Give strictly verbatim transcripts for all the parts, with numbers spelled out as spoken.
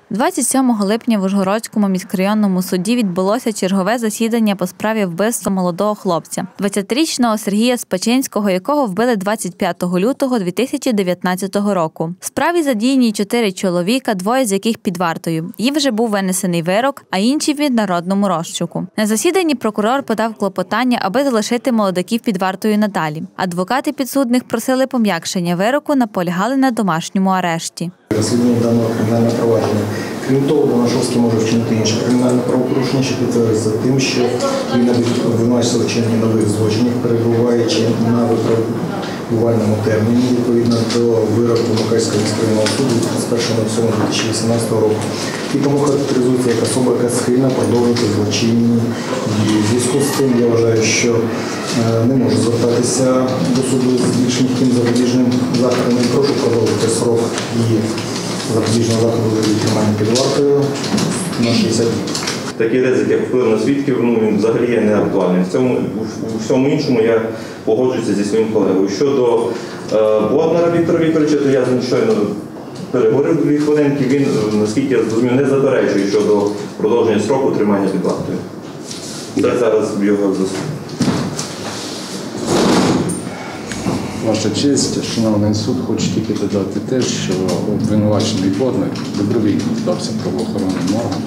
двадцять сьомого липня в Ужгородському міськрайонному суді відбулося чергове засідання по справі вбивства молодого хлопця, двадцятирічного Сергія Спачинського, якого вбили двадцять п'ятого лютого дві тисячі дев'ятнадцятого року. В справі задіяні чотири чоловіка, двоє з яких під вартою. Їм вже був винесений вирок, а інші – в міжнародному розшуку. На засіданні прокурор подав клопотання, аби залишити молодиків під вартою надалі. Адвокати підсудних просили пом'якшення вироку, наполягали на домашньому арешті. Розслідування даного кримінального провадження. Крім того, Донашовський може вчинити інше кримінальне правопорушення, що підтверджується тим, що він обвинувачується у вчиненні нових злочинів, перебуваючи на випробувальному терміні, відповідно до вироку Мукачівського міськрайонного суду з першого сьомого дві тисячі вісімнадцятого року. І тому характеризується як особа, яка схильна продовжувати злочинні дії. В зв'язку з цим я вважаю, що не можу звертатися до суду з більш м'яким запобіжним заходом. Прошу продовжити срок дії запобіжного заходу від тримання під вартою на шістдесят днів. Такий ризик, як вплив на свідків, ну, він взагалі є неактуальним. В цьому, у всьому іншому я погоджуюся зі своїм колегою. Щодо е, Боднара Віктора Вікторовича, то я щойно переговорив дві хвилинки, він, наскільки я зрозумів, не заперечує щодо продовження строку тримання під вартою. Це зараз його засуд. Ваша честь, шановний суд, хочу тільки додати те, що обвинувачений Боднар добровільно здався правоохоронним органам,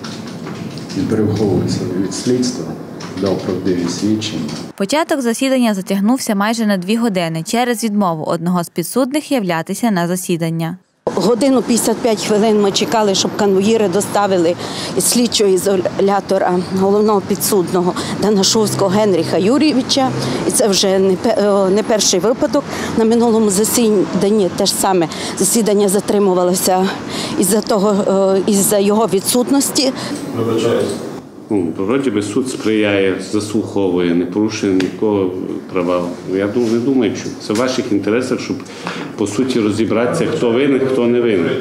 не переховується від слідства, дав правдиві свідчення. Початок засідання затягнувся майже на дві години через відмову одного з підсудних являтися на засідання. Годину п'ятдесят п'ять хвилин ми чекали, щоб конвоїри доставили із слідчого ізолятора головного підсудного Донашовського Генріха Юрійовича. І це вже не перший випадок. На минулому засіданні те ж саме засідання затримувалося із-за того, із-за його відсутності. Вибачаюсь. Ну, вроді би суд сприяє, заслуховує, не порушує нікого права. Я не думаю, що це в ваших інтересах, щоб по суті розібратися, хто винен, хто не винен.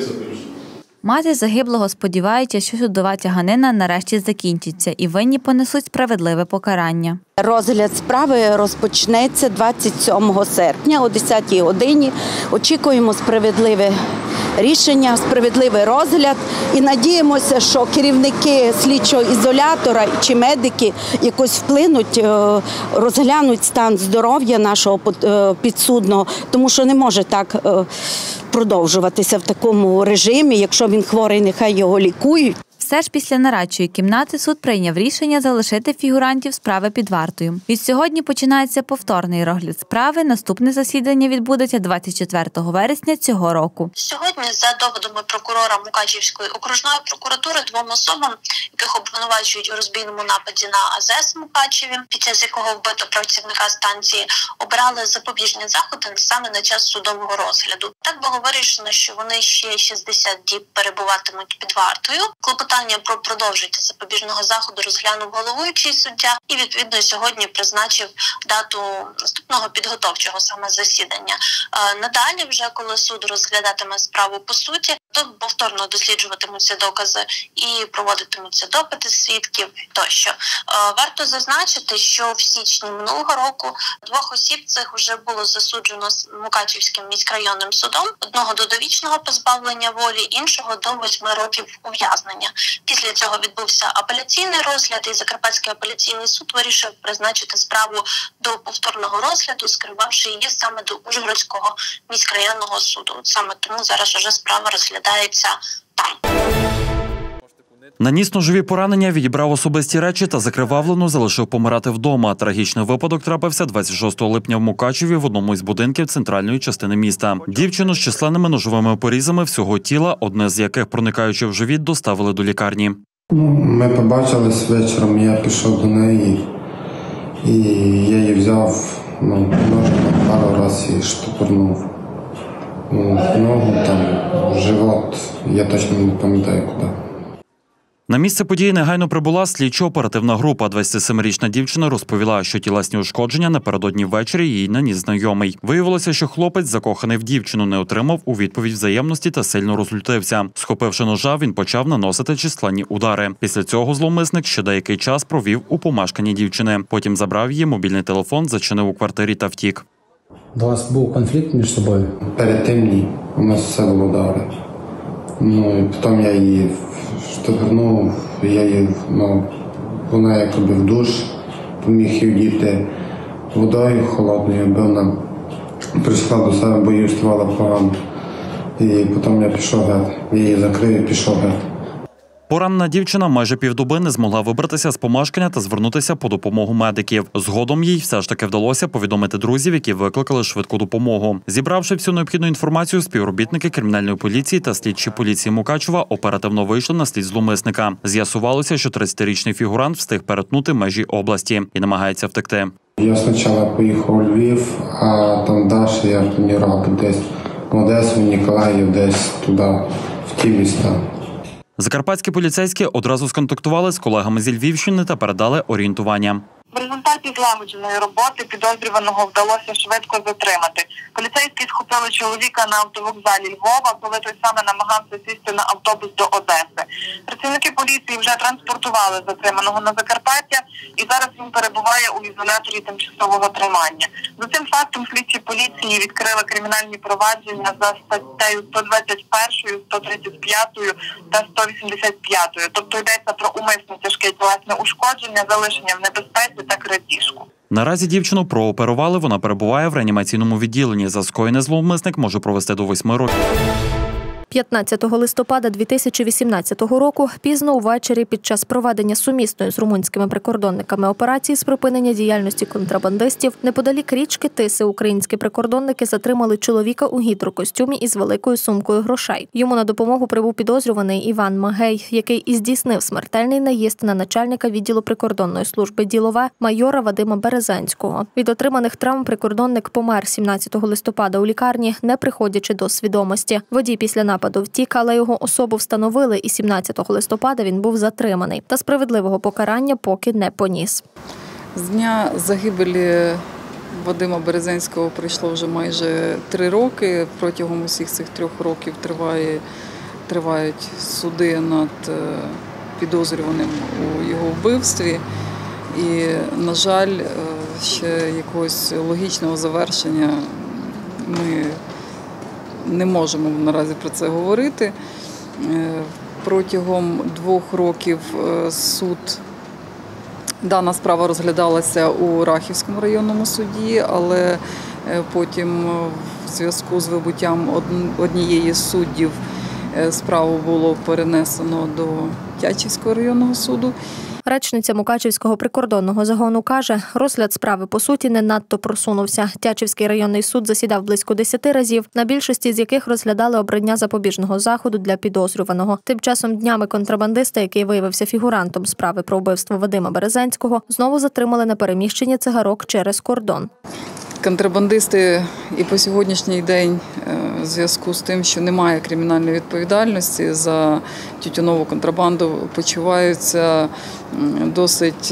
Мати загиблого сподівається, що судова тяганина нарешті закінчиться і винні понесуть справедливе покарання. Розгляд справи розпочнеться двадцять сьомого серпня о десятій годині. Очікуємо справедливе рішення, справедливий розгляд і надіємося, що керівники слідчого ізолятора чи медики якось вплинуть, розглянуть стан здоров'я нашого підсудного, тому що не може так продовжуватися в такому режимі. Якщо він хворий, нехай його лікують. Все ж після нарадчої кімнати суд прийняв рішення залишити фігурантів справи під вартою. Від сьогодні починається повторний розгляд справи. Наступне засідання відбудеться двадцять четвертого вересня цього року. Сьогодні, за доводами прокурора Мукачівської окружної прокуратури, двом особам, яких обвинувачують у розбійному нападі на АЗС Мукачеві, під час якого вбито працівника станції, обирали запобіжні заходи саме на час судового розгляду. Так було вирішено, що вони ще шістдесят діб перебуватимуть під вартою. Клопотання про продовження запобіжного заходу розглянув головуючий суддя і, відповідно, сьогодні призначив дату наступного підготовчого саме засідання. Надалі, вже коли суд розглядатиме справу по суті, то повторно досліджуватимуться докази і проводитимуться допити свідків тощо. Варто зазначити, що в січні минулого року двох осіб цих вже було засуджено Мукачівським міськрайонним судом, одного до довічного позбавлення волі, іншого до восьми років ув'язнення. Після цього відбувся апеляційний розгляд, і Закарпатський апеляційний суд вирішив призначити справу до повторного розгляду, скерувавши її саме до Ужгородського міськрайонного суду. Саме тому зараз уже справа розглядається там. Наніс ножові поранення, відібрав особисті речі та закривавлену залишив помирати вдома. Трагічний випадок трапився двадцять шостого липня в Мукачеві в одному із будинків центральної частини міста. Дівчину з численними ножовими порізами всього тіла, одне з яких, проникаючи в живіт, доставили до лікарні. Ми побачились вечором, я пішов до неї і я її взяв, ну, ножом пару разів і штопорнув. Ногу, там, живот, я точно не пам'ятаю куди. На місце події негайно прибула слідчо-оперативна група. двадцятисемирічна дівчина розповіла, що тілесні ушкодження напередодні ввечері їй наніс знайомий. Виявилося, що хлопець, закоханий в дівчину, не отримав у відповідь взаємності та сильно розлютився. Схопивши ножа, він почав наносити численні удари. Після цього зловмисник ще деякий час провів у помешканні дівчини. Потім забрав її мобільний телефон, зачинив у квартирі та втік. У вас був конфлікт між собою? Перед тим ні. У нас все було добре. Ну і потім я її штовхнув, я її, ну, вона якби в душ, поміг її вдіти водою холодною, аби вона прийшла до себе, бо їй ставало погано. І потім я пішов геть, я її закрив і пішов геть. Поранена дівчина майже півдоби не змогла вибратися з помешкання та звернутися по допомогу медиків. Згодом їй все ж таки вдалося повідомити друзів, які викликали швидку допомогу. Зібравши всю необхідну інформацію, співробітники кримінальної поліції та слідчі поліції Мукачева оперативно вийшли на слід зловмисника. З'ясувалося, що тридцятирічний фігурант встиг перетнути межі області і намагається втекти. Я спочатку поїхав у Львів, а там далі я планував десь в Одесу, в Ніколаїв, десь туди, в ті міста. Закарпатські поліцейські одразу сконтактували з колегами зі Львівщини та передали орієнтування. В результаті злагодженої роботи підозрюваного вдалося швидко затримати. Поліцейські схопили чоловіка на автовокзалі Львова, коли той саме намагався сісти на автобус до Одеси. Працівники поліції вже транспортували затриманого на Закарпаття, і зараз він перебуває у ізоляторі тимчасового тримання. За цим фактом слідчі поліції відкрили кримінальні провадження за статтею сто двадцять першою, сто тридцять п'ятою та сто вісімдесят п'ятою. Тобто йдеться про умисне тяжке тілесне ушкодження, залишення в небезпеці та крадіжку. Наразі дівчину прооперували, вона перебуває в реанімаційному відділенні. За скоєне зловмисник може провести до восьми років. п'ятнадцятого листопада дві тисячі вісімнадцятого року пізно увечері під час проведення сумісної з румунськими прикордонниками операції з припинення діяльності контрабандистів неподалік річки Тиси українські прикордонники затримали чоловіка у гідрокостюмі із великою сумкою грошей. Йому на допомогу прибув підозрюваний Іван Магей, який і здійснив смертельний наїзд на начальника відділу прикордонної служби «Ділове» майора Вадима Березенського. Від отриманих травм прикордонник помер сімнадцятого листопада у лікарні, не приходячи до свідомості. Водій після нападу втік, але його особу встановили, і сімнадцятого листопада він був затриманий. Та справедливого покарання поки не поніс. З дня загибелі Вадима Березенського пройшло вже майже три роки. Протягом усіх цих трьох років триває, тривають суди над підозрюваним у його вбивстві. І, на жаль, ще якогось логічного завершення ми не можемо наразі про це говорити. Протягом двох років суд, дана справа розглядалася у Рахівському районному суді, але потім в зв'язку з вибуттям однієї з суддів справу було перенесено до Тячівського районного суду. Речниця Мукачівського прикордонного загону каже, розгляд справи, по суті, не надто просунувся. Тячівський районний суд засідав близько десяти разів, на більшості з яких розглядали обрання запобіжного заходу для підозрюваного. Тим часом днями контрабандиста, який виявився фігурантом справи про вбивство Вадима Березенського, знову затримали на переміщенні цигарок через кордон. Контрабандисти і по сьогоднішній день в зв'язку з тим, що немає кримінальної відповідальності за тютюнову контрабанду, почуваються досить,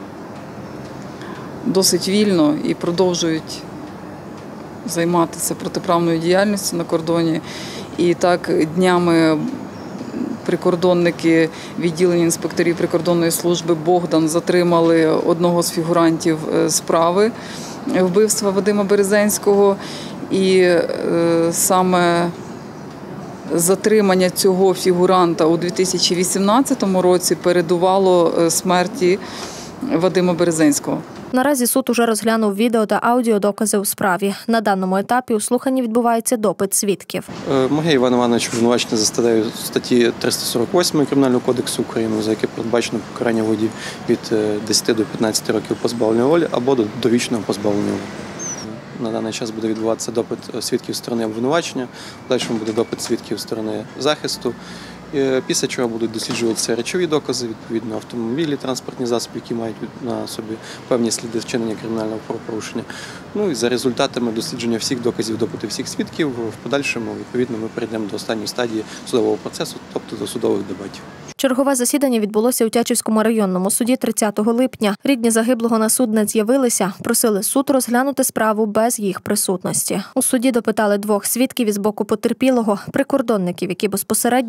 досить вільно і продовжують займатися протиправною діяльністю на кордоні. І так днями прикордонники відділення інспекторів прикордонної служби «Богдан» затримали одного з фігурантів справи вбивства Вадима Березенського, і е, саме затримання цього фігуранта у дві тисячі вісімнадцятому році передувало смерті Вадима Березенського. Наразі суд уже розглянув відео та аудіодокази у справі. На даному етапі у слуханні відбувається допит свідків. Магей Іван Іванович обвинувачений за статті триста сорок восьмої Кримінального кодексу України, за яке передбачено покарання в виді від десяти до п'ятнадцяти років позбавлення волі або до довічного позбавлення волі. На даний час буде відбуватися допит свідків сторони обвинувачення, в подальшому буде допит свідків сторони захисту. Після чого будуть досліджуватися речові докази, відповідно автомобілі, транспортні засоби, які мають на собі певні сліди вчинення кримінального правопорушення. Ну і за результатами дослідження всіх доказів, допиту всіх свідків, в подальшому, відповідно, ми перейдемо до останньої стадії судового процесу, тобто до судових дебатів. Чергове засідання відбулося у Тячівському районному суді тридцятого липня. Рідні загиблого на суд не з'явилися, просили суд розглянути справу без їх присутності. У суді допитали двох свідків із боку потерпілого, прикордонників, які безпосередньо були на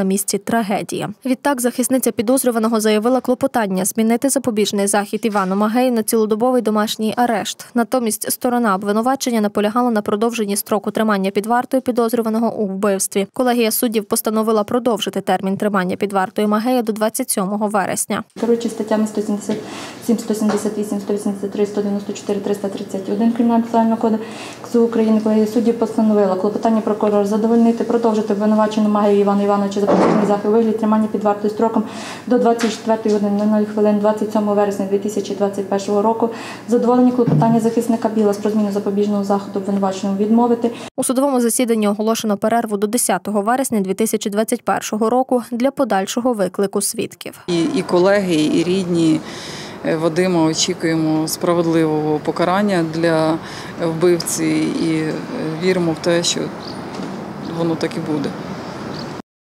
місці трагедія. Відтак захисниця підозрюваного заявила клопотання змінити запобіжний захід Івану Магею на цілодобовий домашній арешт. Натомість сторона обвинувачення наполягала на продовженні строку тримання під вартою підозрюваного у вбивстві. Колегія суддів постановила продовжити термін тримання під вартою Магея до двадцять сьомого вересня. Керуючи статтями сто сімдесят сім, сто сімдесят вісім, сто вісімдесят три, сто дев'яносто чотири, триста тридцять один Кримінально-процесуального кодексу України, колегія суддів постановила клопотання прокурора задовольнити, продовжити обвинувачену Магею Івану Івановичу запобіжний захід у вигляді тримання під вартою строком до двадцять четвертої години нуль хвилин двадцять сьомого вересня дві тисячі двадцять першого року. Задоволені клопотання захисника Білас про зміну запобіжного заходу обвинуваченому відмовити. У судовому засіданні оголошено перерву до десятого вересня дві тисячі двадцять першого року для подальшого виклику свідків. І, і колеги, і рідні Вадима очікуємо справедливого покарання для вбивці і віримо в те, що воно так і буде.